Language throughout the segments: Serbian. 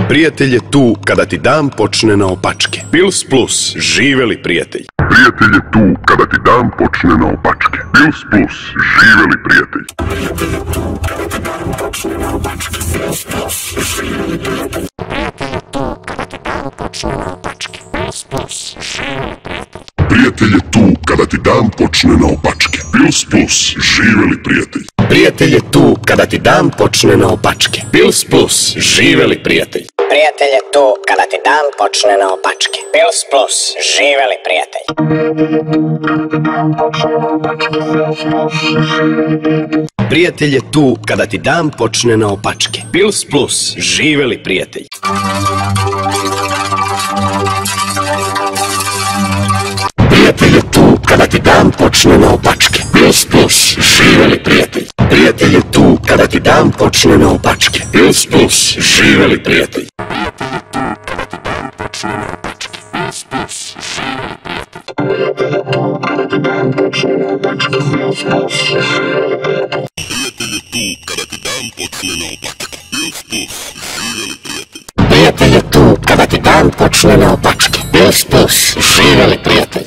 Prijatelj je tu kada ti dan počne na opačke. Pils plus, živeli prijatelj. Prijatelj je tu kada ti dan počne na opačke. Pils plus, živeli prijatelj. Prijatelj je tu kada ti dan počne na opačke. Pils plus, živeli prijatelj. Prijatelj je tu kada ti dan počne na opačke. Pils plus, živeli prijatelj. Prijatelj je tu kada ti dan počne na opačke. Pils plus, živeli prijatelj. Prijatelj je tu kada ti dan počne na opačke. Pils plus, živeli prijatelj. Prijatelj je tu kada ti dan počne na opačke. Pils plus, živeli prijatelj. Prijatelj je tu kada ti dan počne na opačke. Pils plus, živeli prijatelj. Prijatelj je tu kada ti dan počne na opačke. Pils plus, živeli prijatelj.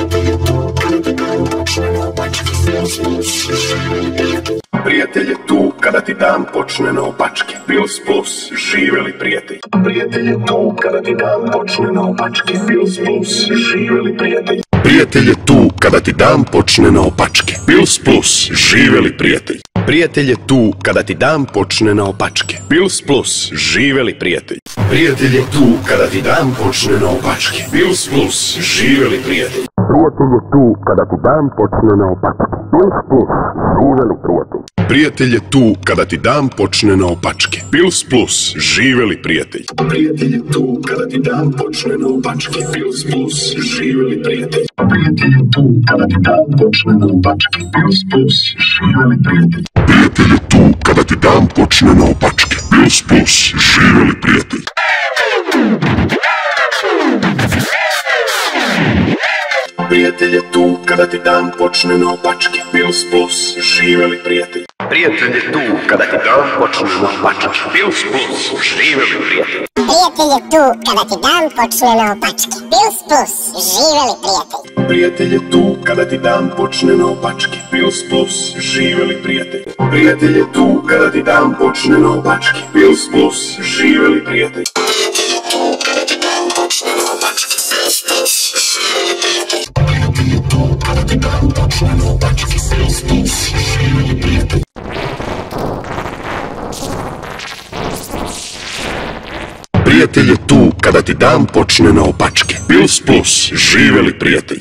Prijatelj je tu kada ti dan počne na opačke. Pils plus, živeli prijatelj. Prijatelj je tu kada ti dan počne na opačke. Pils plus, živeli prijatelj. Prijatelj je tu kada ti dan počne na opačke. Pils plus, živeli prijatelj. Prijatelj je tu kada ti dan počne na opačke. Pils plus, živeli prijatelj. Prijatelj je tu kada ti dan počne na opačke. Pils plus, živeli prijatelj. Prijatelj je tu kada ti dan počne na opačke. Pils plus, živeli prijatelj. Prijatelj je tu kada ti dan počne na opačke. Pils plus, živeli prijatelj. Prijatelj je tu kada ti dan počne na opačke. Pils plus, živeli prijatelj. Prijatelj je tu kada ti dan počne na opačke. Pils plus, živeli prijatelj. Prijatelj je tu kada ti dan počne na opačke. Pils plus, živeli prijatelj. Prijatelj je tu kada ti dan počne na opačke. Pils plus, živeli prijatelj. Prijatelj je tu kada ti dan počne na opačke. Pils plus, živeli prijatelj. Prijatelj je tu kada ti dan počne na opačke. Pils plus, živeli prijatelj. Prijatelj je tu kada ti dan počne na opačke. Pils plus, živeli prijatelj. Prijatelj je tu kada ti dan počne na opačke. Pils plus, živeli prijatelj. Prijatelj je tu kada ti dan počne na opačke. Pils plus, živeli prijatelj.